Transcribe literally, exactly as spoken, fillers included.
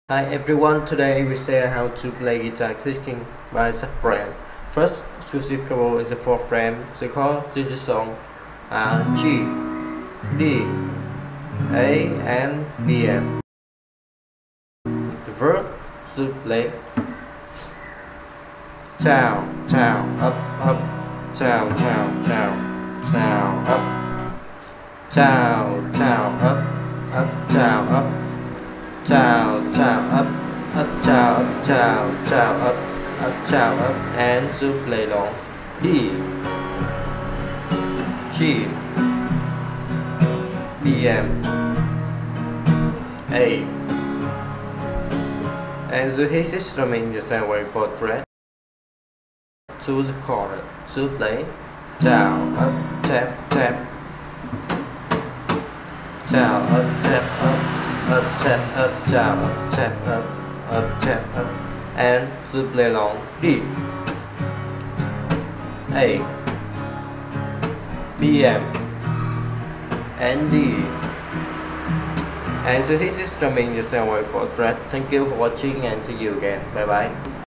Hi everyone, today we share how to play guitar clicking by Bryan. First, choose your chord is the four frame, the chord is the song uh, G, D, A and B M. The verb to play down, down, up, up, down, down, down, down, up, down, down, up, up, down, up. Down, down, up, up, down, up, down, down, up, up, down, up, and to play long. D, G, B M, A, and the hit is strumming the same way for fret. To the chord to play down, up, tap, tap, down, up, tap, up. Up, tap, up, down, up, tap, up, up, tap, up, and to play along D, A, B M, and D. And so this is strumming the same way for fret. Thank you for watching and see you again. Bye bye.